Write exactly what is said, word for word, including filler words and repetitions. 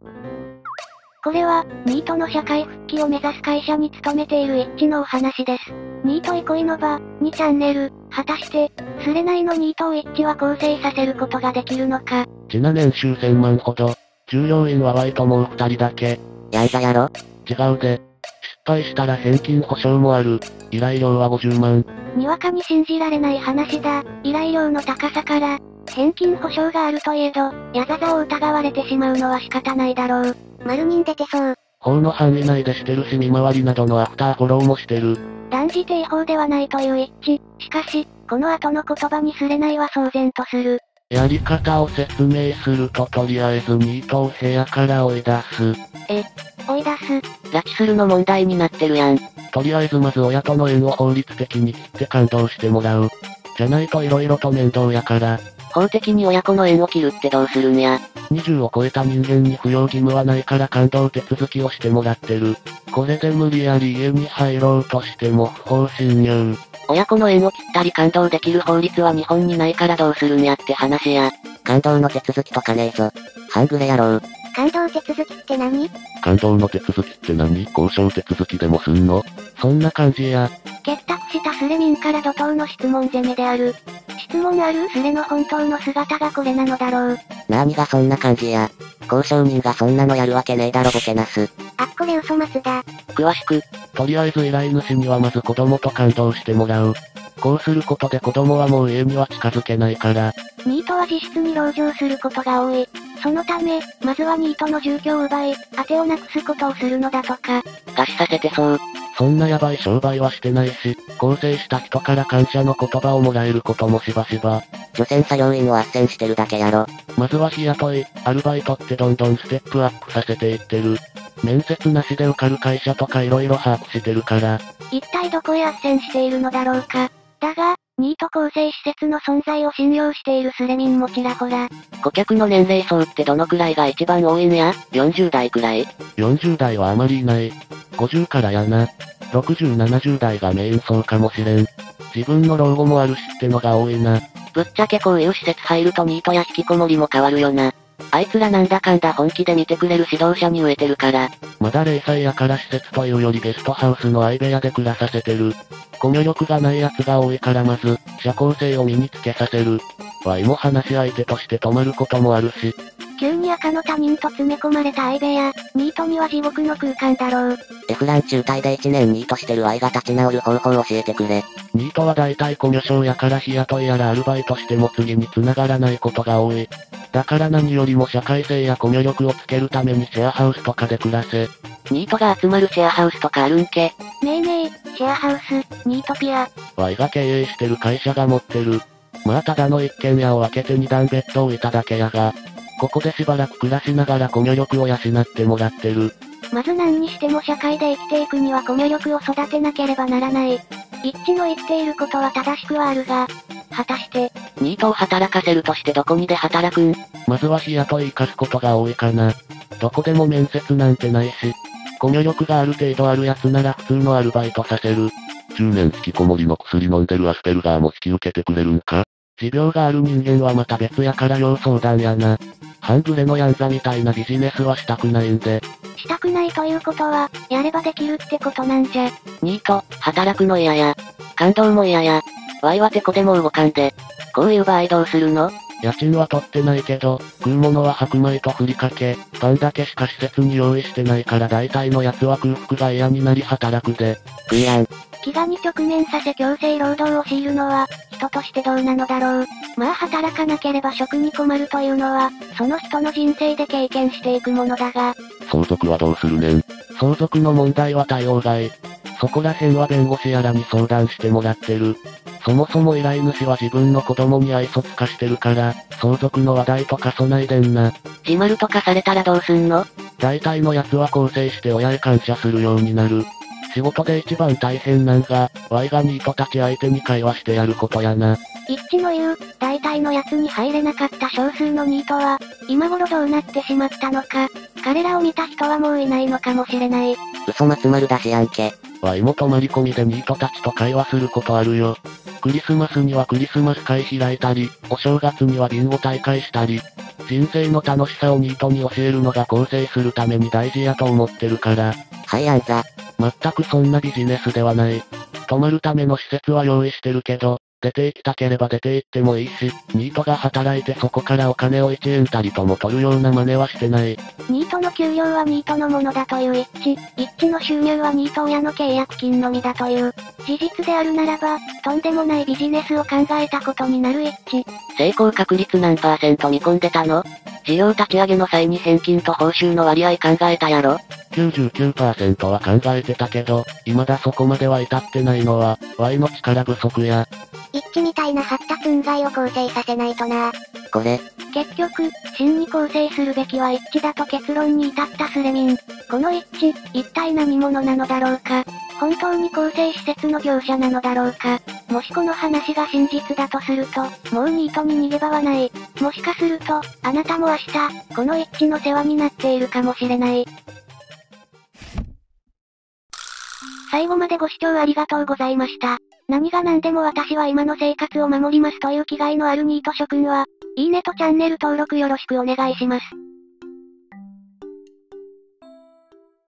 これは、ニートの社会復帰を目指す会社に勤めている一致のお話です。ニート憩いの場、にチャンネル、果たして、スレナイのニートを一致は構成させることができるのか。 ちな年収せんまんほど。従業員は Y ともう二人だけ。 やんざやろ？ 違うで。失敗したら返金保証もある。依頼料はごじゅうまん。 にわかに信じられない話だ。依頼料の高さから、返金保証があるといえど、やざざを疑われてしまうのは仕方ないだろう。 丸人出てそう。 法の範囲内でしてるし見回りなどのアフターフォローもしてる。 断じて違法ではないという一致。しかし、この後の言葉にすれないは騒然とする。 やり方を説明するととりあえずニートを部屋から追い出す。 え、追い出す。 拉致するの問題になってるやん。 とりあえずまず親との縁を法律的に切って感動してもらう。じゃないと色々と面倒やから。 法的に親子の縁を切るってどうするんや。 にじゅうを超えた人間に扶養義務はないから感動手続きをしてもらってる。これで無理やり家に入ろうとしても不法侵入。 親子の縁を切ったり感動できる法律は日本にないからどうするんやって話や。 感動の手続きとかねえぞ。半グレやろう。 感動手続きって何？ 感動の手続きって何？交渉手続きでもすんの？そんな感じや。 結託したスレ民から怒涛の質問攻めである。質問あるスレの本当の姿がこれなのだろう。 なーにがそんな感じや。交渉人がそんなのやるわけねえだろボケなす。 あっこれ嘘マスだ。 詳しく。 とりあえず依頼主にはまず子供と感動してもらう。こうすることで子供はもう家には近づけないから。 ニートは実質に籠城することが多い。そのため、まずはニートの住居を奪い、当てをなくすことをするのだとか。 餓死させてそう。 そんなヤバい商売はしてないし、構成した人から感謝の言葉をもらえることもしばしば。 除染作業員を斡旋してるだけやろ。 まずは日雇い、アルバイトってどんどんステップアップさせていってる。面接なしで受かる会社とか色々把握してるから。 一体どこへ斡旋しているのだろうか。だが、ニート構成施設の存在を信用しているスレ民もちらほら。 顧客の年齢層ってどのくらいが一番多いんや？ よんじゅう 代くらい？ よんじゅう 代はあまりいない。ごじゅうからやな。ろくじゅう、ななじゅう代がメイン層かもしれん。自分の老後もあるしってのが多いな。 ぶっちゃけこういう施設入るとニートや引きこもりも変わるよな。あいつらなんだかんだ本気で見てくれる指導者に飢えてるから。 まだ零細やから施設というよりゲストハウスの相部屋で暮らさせてる。コミュ力がない奴が多いからまず、社交性を身につけさせる。ワイも話し相手として泊まることもあるし。 急に赤の他人と詰め込まれた相部屋、ニートには地獄の空間だろう。 F ラン中退でいちねんニートしてるワイが立ち直る方法を教えてくれ。 ニートは大体コミュ障やから日雇いやらアルバイトしても次に繋がらないことが多い。だから何よりも社会性やコミュ力をつけるためにシェアハウスとかで暮らせ。 ニートが集まるシェアハウスとかあるんけ？ ねえねえ、シェアハウス、ニートピア。 ワイが経営してる会社が持ってる。まあただの一軒家を分けて二段ベッドを置いただけやが、ここでしばらく暮らしながらコミュ力を養ってもらってる。 まず何にしても社会で生きていくにはコミュ力を育てなければならない。一致の言っていることは正しくはあるが、果たして、 ニートを働かせるとしてどこにで働くん？ まずは日雇い生かすことが多いかな。どこでも面接なんてないし、コミュ力がある程度あるやつなら普通のアルバイトさせる。じゅうねん引きこもりの薬飲んでるアスペルガーも引き受けてくれるんか？持病がある人間はまた別やから要相談やな。半グレのヤンザみたいなビジネスはしたくないんで。 したくないということは、やればできるってことなんじゃ。 ニート、働くの嫌や。感動も嫌や。ワイはてこでも動かんで。こういう場合どうするの？ 家賃は取ってないけど、食うものは白米とふりかけ、パンだけしか施設に用意してないから大体のやつは空腹が嫌になり働くで。 食いやん。 飢餓に直面させ強制労働を強いるのは、人としてどうなのだろう。まあ働かなければ食に困るというのは、その人の人生で経験していくものだが。 相続はどうするねん。相続の問題は対応外。そこら辺は弁護士やらに相談してもらってる。そもそも依頼主は自分の子供に愛想つかしてるから、相続の話題とかそないでんな。 自丸とかされたらどうすんの？ 大体のやつは更生して親へ感謝するようになる。仕事で一番大変なんが、ワイがニートたち相手に会話してやることやな。 一致の言う、大体のやつに入れなかった少数のニートは、今頃どうなってしまったのか。彼らを見た人はもういないのかもしれない。 嘘松丸だしやんけ。 ワイも泊まり込みでニートたちと会話することあるよ。クリスマスにはクリスマス会開いたり、お正月にはビンゴ大会したり、 人生の楽しさをニートに教えるのが更生するために大事やと思ってるから。 はいあんざ。 全くそんなビジネスではない。泊まるための施設は用意してるけど、出て行きたければ出て行ってもいいし、ニートが働いてそこからお金をいちえんたりとも取るような真似はしてない。 ニートの給料はニートのものだという一致、一致の収入はニート親の契約金のみだという、事実であるならば、とんでもないビジネスを考えたことになる一致。 成功確率何パーセント見込んでたの？事業立ち上げの際に返金と報酬の割合考えたやろ？ きゅうじゅうきゅうパーセント は考えてたけど、未だそこまでは至ってないのは、ワイの力不足や。 一致みたいな発達運材を構成させないとな。 これ。 結局、真に構成するべきは一致だと結論に至ったスレミン。この一致、一体何者なのだろうか。本当に構成施設の業者なのだろうか。もしこの話が真実だとすると、もうニートに逃げ場はない。もしかすると、あなたも明日、この一致の世話になっているかもしれない。最後までご視聴ありがとうございました。何が何でも私は今の生活を守りますという気概のあるニート諸君は、いいねとチャンネル登録よろしくお願いします。